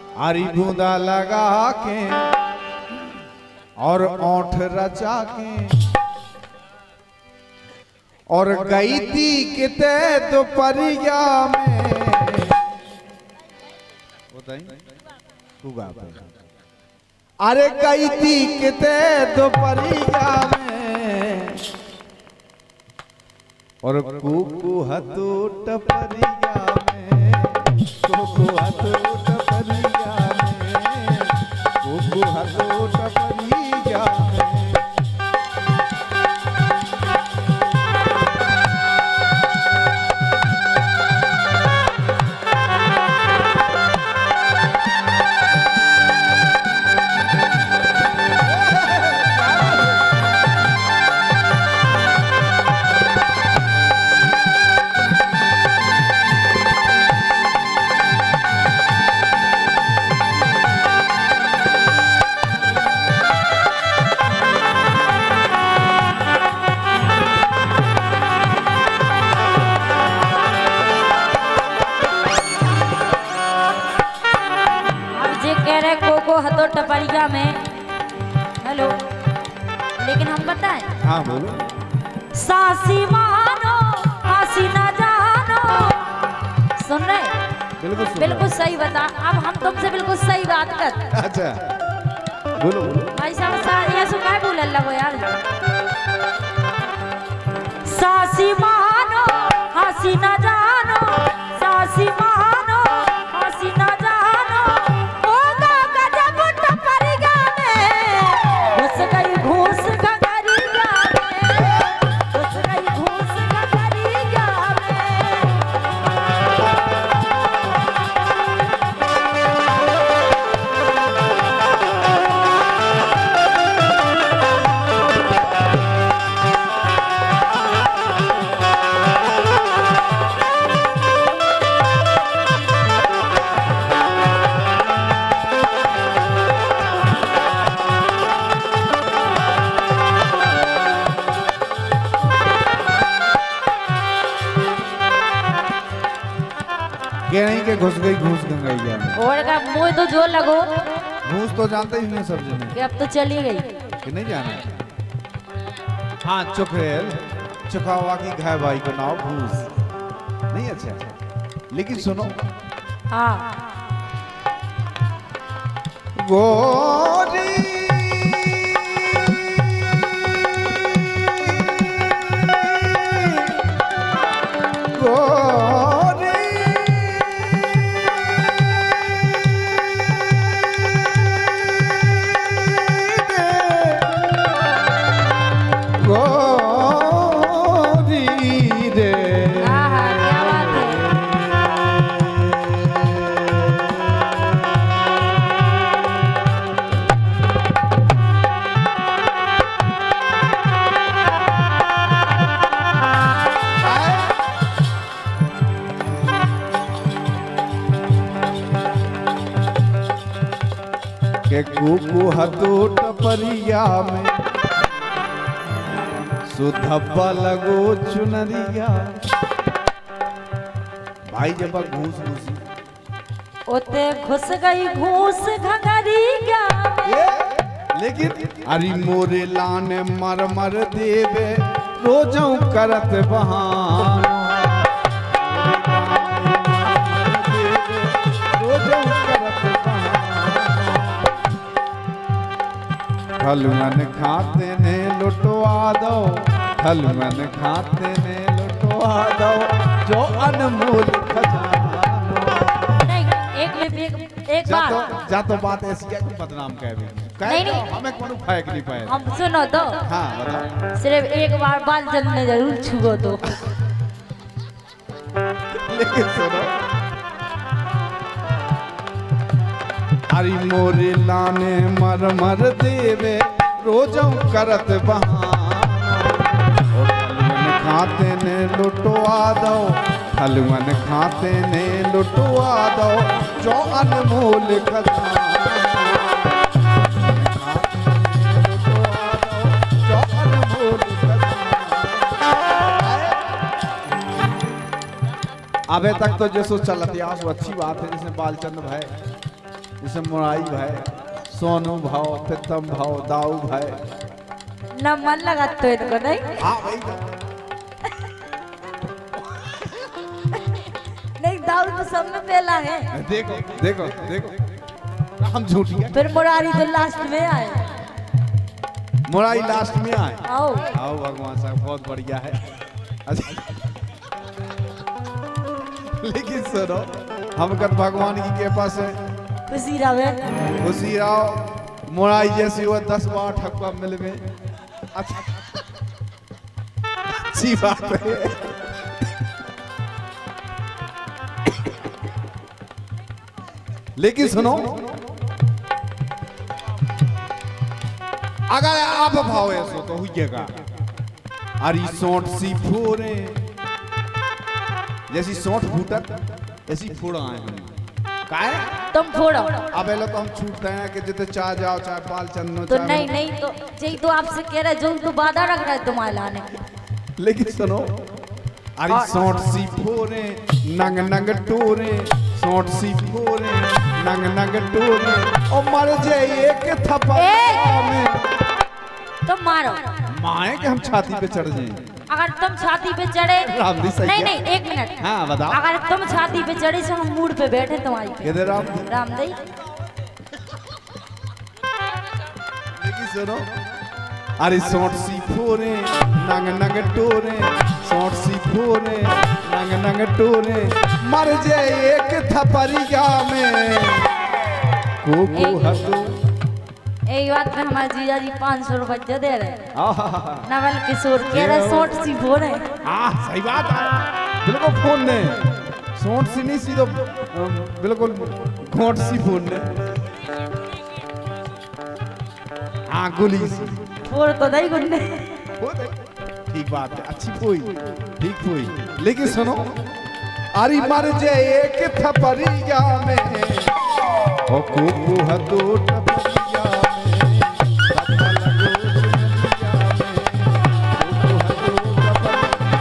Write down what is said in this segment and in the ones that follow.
आरी बूंदा लगा के और ओंठ रचा के और गई थी किते दोपहरिया में अरे गई थी किते दोपहरिया में और कुकू हतू टपरिया में कुकू हतू टपरिया में कुकू हतू टपरिया में हतो टपरिया में हेलो लेकिन हम बताएं हाँ बोलो सासी मानो आसी न जानो सुन रहे बिल्कुल सही बता अब हम तुमसे बिल्कुल सही बात कर अच्छा बोलो भाई साहब ये सुना बोल लगो यार सासी मानो आसी न जानो सासी मानो आसी न जानो घूस घगरिया नहीं के घुस गई घूस गंगैया और का मुंह तो जो लगो घूस तो जानते ही नहीं सब जने कि अब तो चली गई कि नहीं जाना हाँ चुकेल चुकावा की घाय भाई को नाव घूस नहीं अच्छा लेकिन सुनो हाँ गोरी के कुकू हतू टपरिया में सुधब्बा लगो चुनरिया भाई जब घूस घूसी ओते घुस गई घूस घगरिया लेकिन अरे मोरे लाने मर मर देवे रोजों करत बहान हलवन खाते ने लुटवा दो हलवन खाते ने लुटवा दो जो अनमोल खजाना एक बार जा तो बात ऐसी है कि बदनाम कह रही नहीं हमें कौन फायक नहीं पाए हम सुनो तो हाँ बताओ सिर्फ एक बार बाल जलने जरूर छुओ तो लेकिन सुनो हरी मोरे लाने मर मर देवे रोजों करत बहान खाते ने लुटवा दो हलवन खाते ने लुटवा दो जो अनमोल खजाना जो अनमोल अबे तक तो जैसो चलत वो अच्छी बात है जिसने बालचंद भाई जैसे मुरारी भाई, सोनू भाव, प्रीतम भाव, दाऊ भाई। ना मन लगा तो इनको नहीं। हाँ भाई नहीं दाऊ तो सब में पहला है। देखो देखो देखो हम झूठी है। फिर मुरारी तो लास्ट में आए। मुरारी लास्ट में आए। आओ आओ भगवान साहब बहुत बढ़िया है। अच्छा लेकिन सुनो हम कर भगवान की कृपा से खुशी रहे। खुशी रहो। मुरारी जैसी हुआ 10 बार ठकुआ मिल में। अच्छा अच्छी बात है। लेकिन सुनो अगर आप भाव ऐसो तो हुईगा अरे सोट सी फोड़े जैसी सोट फूटत ऐसी फोड़ा आए हम काहे तुम फोड़ो। अब ये लोग तो हम छूटते हैं कि जितने चाह जाओ चाहे पाल चन्नो तो नहीं नहीं तो यही तो आपसे कह रहे जो तो वादा रख रहा है तुम्हारे लाने। लेकिन सुनो अरे सोट सी फोड़े नंग नंग टोरे सोट सी फोड़े नंग नंग टोरे और मर जाए एक थप्पड़ में। तुम मारो माए कि हम छाती पे चढ़ जाएं। अगर तुम छाती पे चढ़े रामदी सही नहीं है। नहीं एक मिनट। हाँ बताओ। अगर तुम छाती पे चढ़े से हम मूड पे बैठे तुम्हारी पे। किधर राम रामदी लेकिन सुनो अरे सोट सी फोरे नंग नंग टोरे सोट सी फोरे नंग नंग टोरे मर जाए एक थपरिया में कोको हतो। एक बात में हमारे जीजा जी 500 रुपये दे रहे नवल किशोर कह रहे सोट सी फोड़े। हाँ सही बात है बिल्कुल फोन ने सोट सी नहीं सी तो बिल्कुल घोट सी फोन ने। हाँ गोली सी फोड़ तो नहीं गुन्ने। ठीक बात है अच्छी पोई ठीक पोई। लेकिन सुनो अरे मर जाए एक थपरिया में ओ कोको हतो टपरिया में थप्पड़ लगो चुनरिया में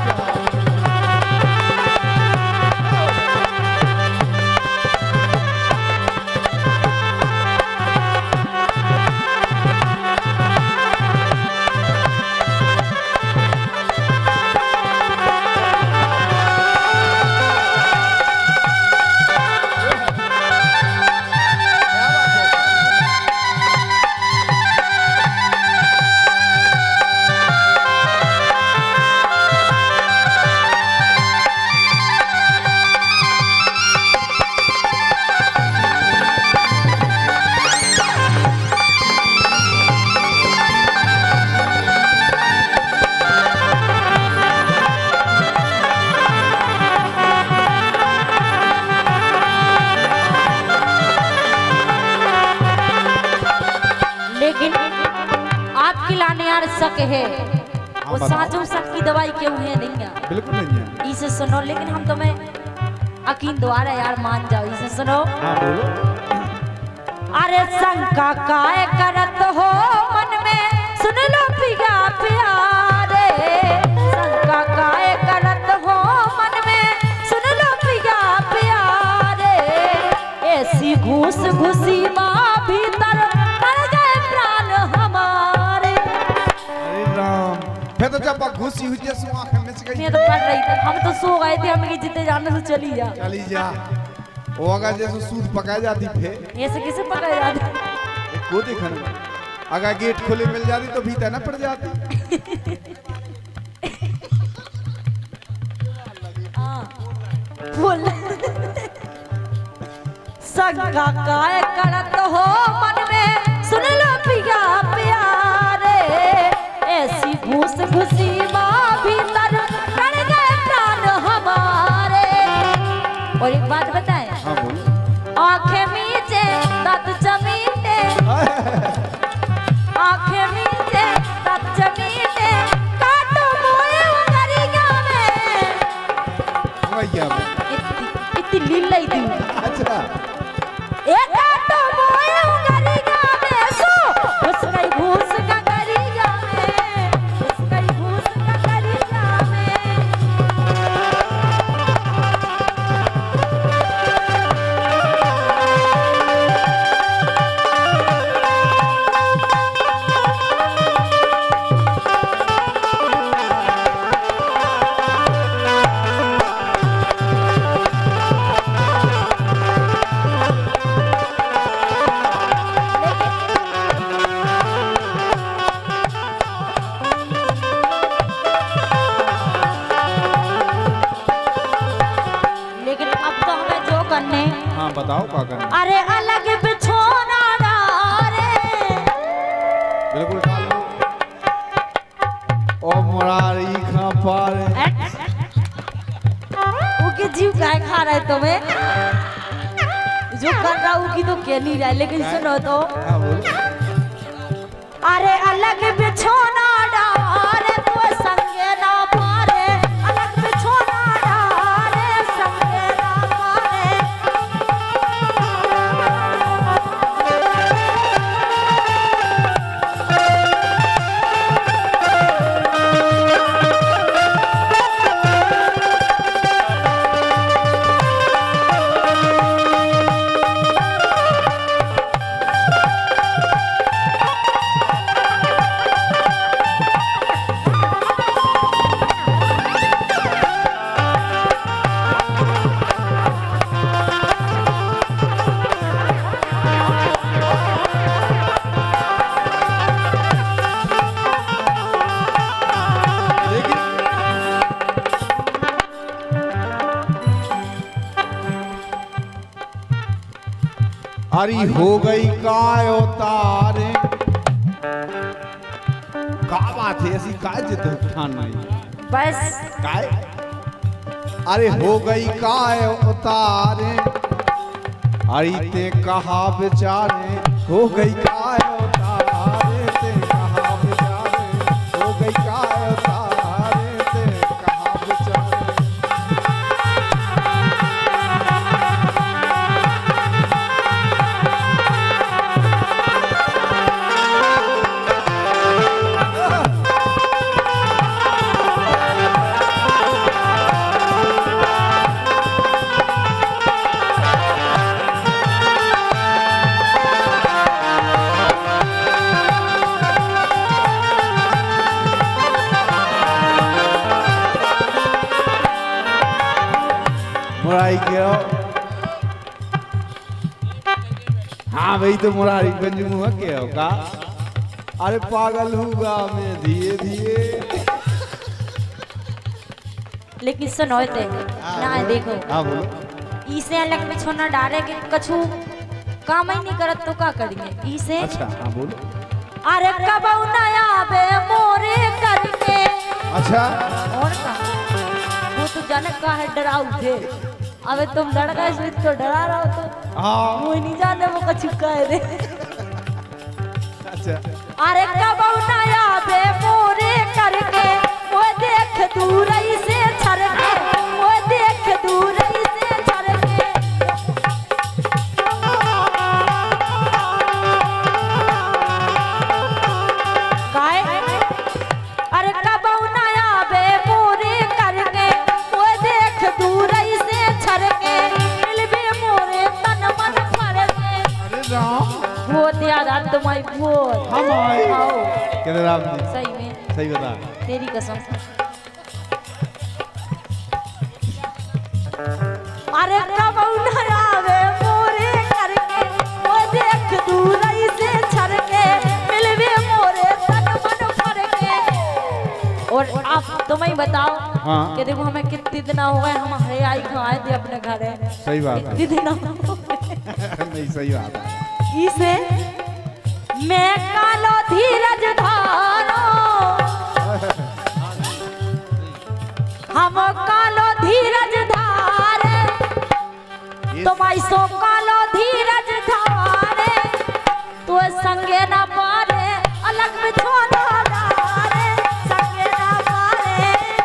शक है वो साचो शक की दवाई क्यों है नहीं है बिल्कुल नहीं है। इसे सुनो लेकिन हम तुम्हें यकीन द्वारा यार मान जाओ इसे सुनो। हाँ बोलो। अरे शंका काय करत हो मन में सुन लो पिया प्यारे शंका काय करत हो मन में सुन लो पिया प्यारे ऐसी घूस घुसी माँ भीतर मर गए प्राण हमारे। अरे राम फिर तो जब घुसी हुई जैसे आंखें मिच गई। मैं तो पढ़ रही थी हम तो सो गए थे हमें जितने जाने से चली जा वो अगर जैसे सूद पकाई जाती फिर ऐसे कैसे पकड़ जाते को देखने अगर गेट खोले मिल जाती तो भीतर ना पड़ जाती। बोल शंका काय करत हो मन में सुन लो पिया प्यारे ऐसी घूस घुसी माँ भीतर मर गए प्राण हमारे। और एक बात बताएं हाँ बोलो। आंखें मीचे दांत चमीटे आंखें मीचे दांत चमीटे काटो मोए उंगलिया में भैया इतनी लीला ही थी। अच्छा ए काटो मोए उंगलिया में सो घुस गई घूस का करिया में घुस गई घूस का करिया में। तुम्हें जो कर रहा हूँ की तो कह नहीं रहा, लेकिन सुनो तो हाँ बोलो। अरे अलग बिछोना डारे तो संगे ना पारे, अलग बिछोना डारे संगे ना पारे। अरे हो गई काय उतारे, का बात है ऐसी काय जिद ठान नहीं बस काय। अरे हो गई काय उतारे, अरे ते कहा बेचारे, हो गई काय उतारे, ते कहा बेचारे, हो गई काय उतारे, ते कहा बेचारे। मुरारी के हाँ भाई तो मुरारी गंज मुँह के हो का। अरे पागल हुआ मैं धीरे धीरे। लेकिन सुनो ते ना देखो हाँ बोलो। इसे अलग में छोना डारे के कछु काम ही नहीं करत तो का करेंगे इसे। अच्छा हाँ बोलो। अरे कब नया बे मोरे करके। अच्छा और का वो तो जाने का है डराऊ थे। अबे तुम लड़का इसमें तो डरा रहा हो तो हाँ वो नहीं जाने वो कछु कह रे। अच्छा अरे कब नया बे मोरे करके, वो देख दूर से छरके, वो देख दूर से छरके। काय अरे कब नया बे मोरे करके, वो देख दूर से छरके, मिलबे मोरे तन मन फरके। अरे राम बहुत याद आता तुम्हारी बहुत। हम आए आओ कहते राम जी सही में सही बता। तेरी कसम। अरे कब नया बे मोरे करके, वो देख दूर से छरके, मिलबे मोरे तन मन फरके। और आप तुम्हें बताओ हाँ। कि देखो हमें कितने दिन हो गए, हम हरे आई खाए थे अपने घर है। सही बात है। कितने दिन हो गए। नहीं सही बात है। इसे मैं कालो धीरज धारो, हम कालो धीरज धारे, तुम ऐसो कालो धीरज धारे, तो संगे न पारे, अलग में छोड़ा डारे, संगे न पारे।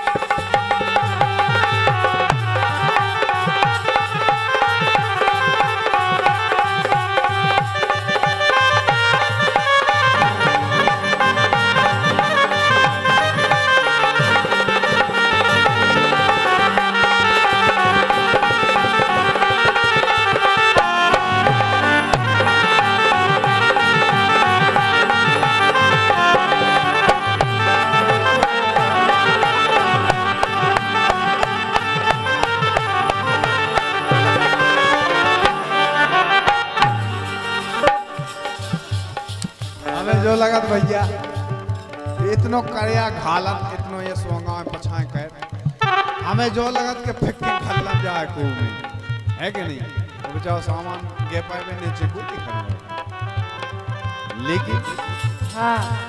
हमें जो लगत भैया इतनो करिया घालत इतनो ये सोंगा में पछाए कर, हमें जो लगत के फिक्की घल्ला जाए को में है कि नहीं। तो बचाओ सामान गे पाए में नीचे को दिखा, लेकिन हाँ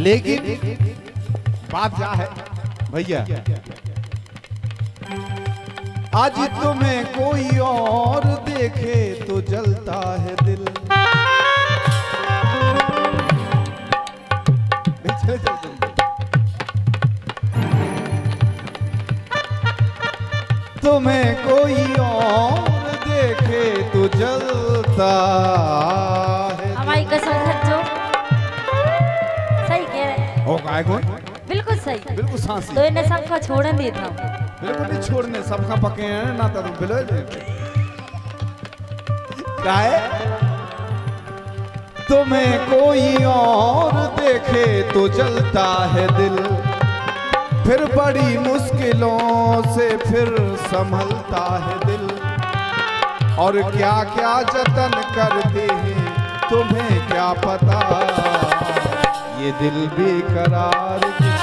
लेकिन बात क्या है भैया, आज तुम्हें कोई और देखे तो जलता है दिल। तुम्हें कोई और देखे तो जलता है। हमारी कसम सच्चो सही कह रहे ओ काय कौन? बिल्कुल सही, बिल्कुल सांसी। तो इन्हें सबका छोड़ने देता हूँ, बिल्कुल नहीं छोड़ने, सबका पके हैं ना तो बिलो काय। तुम्हें कोई और देखे तो जलता है दिल, फिर बड़ी मुश्किलों से फिर संभलता है दिल। और क्या क्या जतन करते हैं तुम्हें क्या पता, ये दिल बेकरार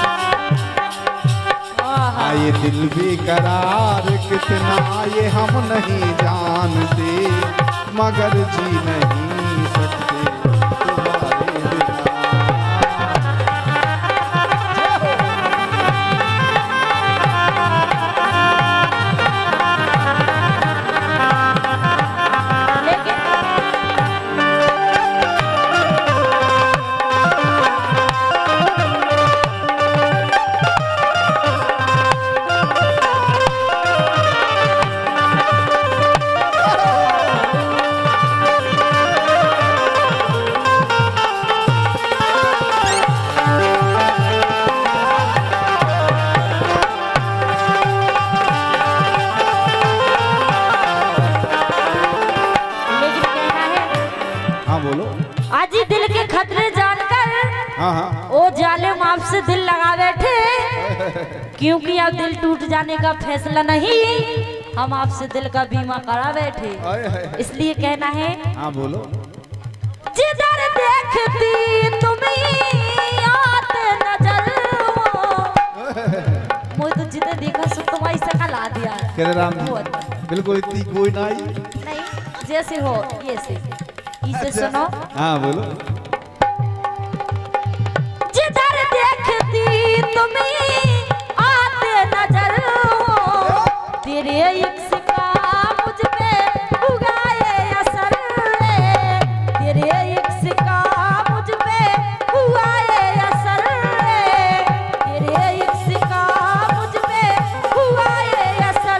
ये दिल बेकरार कितना ये हम नहीं जानते, मगर जी नहीं सकते तुम्हारे बिना। आज ही दिल के खतरे जानकर ओ जालिम आपसे दिल लगा बैठे, क्योंकि अब दिल टूट जाने का फैसला नहीं, हम आपसे दिल का बीमा करा बैठे। इसलिए कहना है, हाँ बोलो। जिधर देखती तुम्हें आते नजर, मुझे तो जिधर देखा सो तुम्हारी शकल आ दिया। बिल्कुल इतनी कोई नहीं, जैसे हो ये से इसे सुनो। हाँ बोलो। जिधर देखती तुम्हें आते नजर, तेरे इश्क का मुझ पे उगाए असर, तेरे इश्क का मुझ पे उगाए असर, तेरे इश्क का मुझ पे उगाए असर।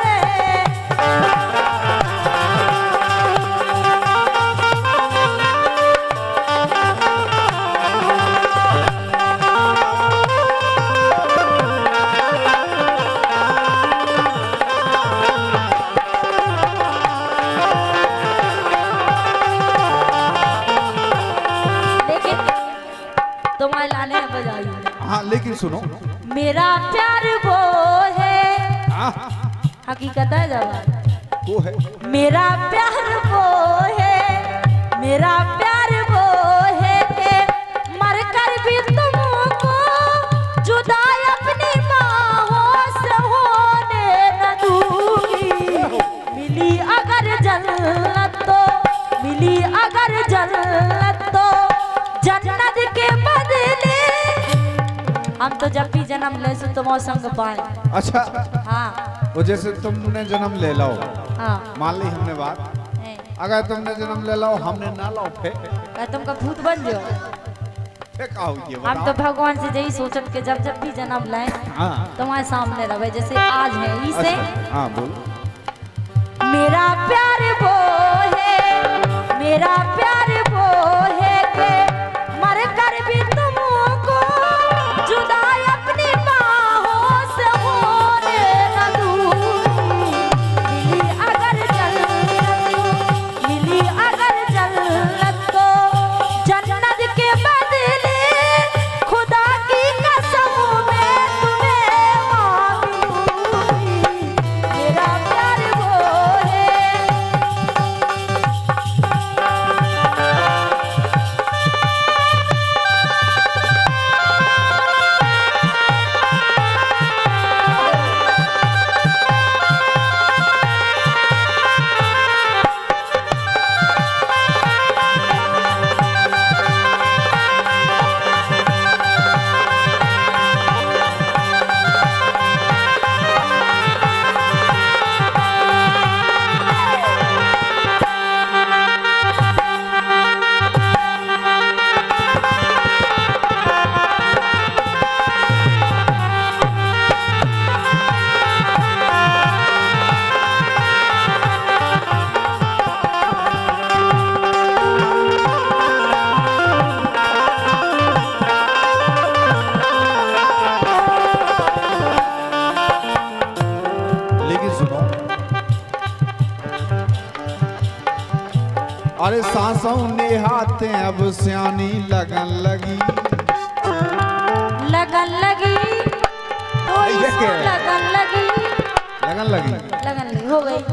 हाँ लेकिन सुनो, मेरा प्यार वो है, हकीकत है जवाब वो है, मेरा प्यार वो है, मेरा प्यार वो है कि मर कर भी तुमको जुदा अपनी बाहों से होने न दूंगी। मिली अगर जन्नत तो, मिली अगर जन्नत तो जन्नत के बदले हम तो जब भी जन्म ले सो तुम संग पाए। अच्छा हाँ, वो जैसे तुमने जन्म ले लो, हाँ मान ली हमने बात, अगर तुमने जन्म ले लो हमने ना लो तुमका भूत बन जाओ। हम तो भगवान से यही सोचब के जब जब भी जन्म लाए तुम्हारे सामने रहे, जैसे आज है इसे। हाँ बोलो। मेरा प्यार वो है, मेरा प्यार वो है कि मर कर भी तुमको जुदा अपनी बाहों से होने न दूंगी। मिली अगर जन्नत, मिली अगर जन्नत तो जन्नत के बदले खुदा की कसम मैं तुम्हें मांगूंगी। मेरा अरे सांसों निहाते अब सियानी लगन लगी। लगन लगी ये क्या है? लगन लगी लगन लगी लगन लगी हो गई।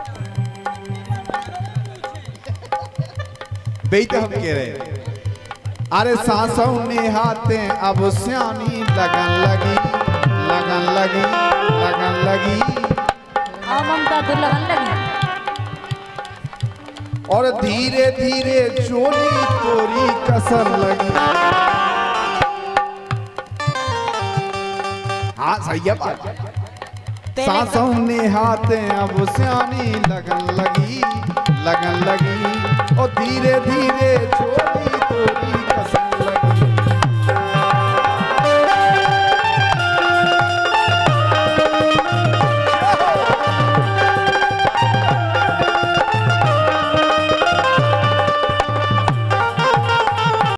बेईत हम कह रहे अरे सांसों निहाते अब सियानी लगन लगी लगन लगी लगन लगी। हाँ ममता तो लगन लगी। और धीरे धीरे चोली तोरी कसर लगी। हाँ सही है बात। सांसों निहाते अब सियानी लगन लगी लगन लगी। और धीरे धीरे चोली तोरी